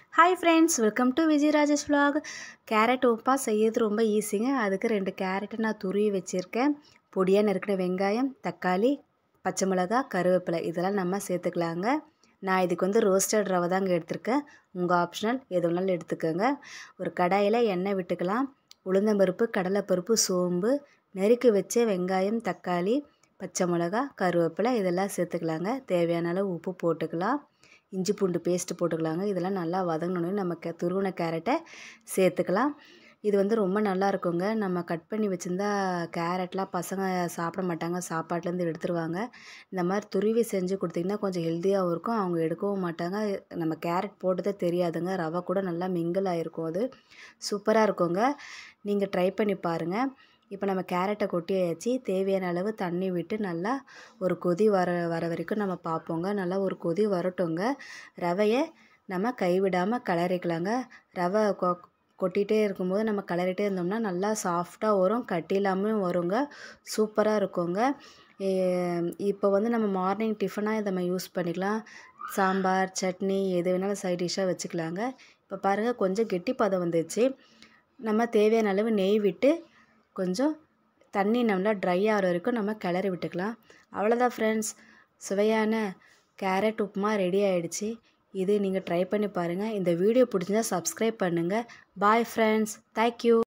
Hi friends, welcome to Vijay Rajesh vlog. Carrot உப்பா செய்யறது ரொம்ப ஈஸிங்க. அதுக்கு 2 கேரட்டை நான் துருவி வச்சுருக்கேன். பொடியாக நறுக்கின வெங்காயம், தக்காளி, பச்சை மிளகாய், கருவேப்பிலை இதெல்லாம் நம்ம சேர்த்துக்கலாங்க. நான் இதுக்கு வந்து ரோஸ்டட் ரவை தாங்க எடுத்திருக்கேன். உங்கள் ஆப்ஷனல் எது வேணாலும் எடுத்துக்கோங்க. ஒரு கடாயில் எண்ணெய் விட்டுக்கலாம். உளுந்தம்பருப்பு, கடலைப்பருப்பு, சோம்பு, நறுக்கி வச்ச வெங்காயம், தக்காளி, பச்சை மிளகாய், கருவேப்பிலை இதெல்லாம் சேர்த்துக்கலாங்க. தேவையான அளவு உப்பு போட்டுக்கலாம். இஞ்சி பூண்டு பேஸ்ட்டு போட்டுக்கலாங்க. இதெல்லாம் நல்லா வதங்கினோடனே நம்ம துருவின கேரட்டை சேர்த்துக்கலாம். இது வந்து ரொம்ப நல்லா இருக்குங்க. நம்ம கட் பண்ணி வச்சுருந்தா கேரட்லாம் பசங்க சாப்பிட மாட்டாங்க, சாப்பாட்லேருந்து எடுத்துருவாங்க. இந்த மாதிரி துருவி செஞ்சு கொடுத்திங்கன்னா கொஞ்சம் ஹெல்த்தியாகவும் இருக்கும். அவங்க எடுக்கவும் மாட்டாங்க. நம்ம கேரட் போட்டதே தெரியாதுங்க. ரவை கூட நல்லா மிங்கிள் ஆகிருக்கும். அது சூப்பராக இருக்குங்க. நீங்கள் ட்ரை பண்ணி பாருங்கள். இப்போ நம்ம கேரட்டை கொட்டியாச்சு. தேவையான அளவு தண்ணி விட்டு நல்லா ஒரு கொதி வர வரைக்கும் நம்ம பார்ப்போங்க. நல்லா ஒரு கொதி வரட்டுங்க. ரவையை நம்ம கைவிடாமல் கிளறிக்கலாங்க. ரவை கொட்டிகிட்டே இருக்கும்போது நம்ம கிளறிட்டே இருந்தோம்னா நல்லா சாஃப்டாக வரும், கட்டி இல்லாமல் வருங்க. சூப்பராக இருக்குங்க. இப்போ வந்து நம்ம மார்னிங் டிஃபனாக இதை நம்ம யூஸ் பண்ணிக்கலாம். சாம்பார், சட்னி எது வேணாலும் சைட் டிஷ்ஷாக வச்சுக்கலாங்க. இப்போ பாருங்கள், கொஞ்சம் கெட்டி பதம் வந்துச்சு. நம்ம தேவையான அளவு நெய் விட்டு கொஞ்சம் தண்ணி நல்லா ட்ரை ஆகிற வரைக்கும் நம்ம கிளறி விட்டுக்கலாம். அவ்வளோதான் ஃப்ரெண்ட்ஸ், சுவையான கேரட் உப்புமா ரெடி ஆகிடுச்சு. இது நீங்கள் ட்ரை பண்ணி பாருங்கள். இந்த வீடியோ பிடிச்சிருந்தா சப்ஸ்கிரைப் பண்ணுங்கள். Bye friends, thank you.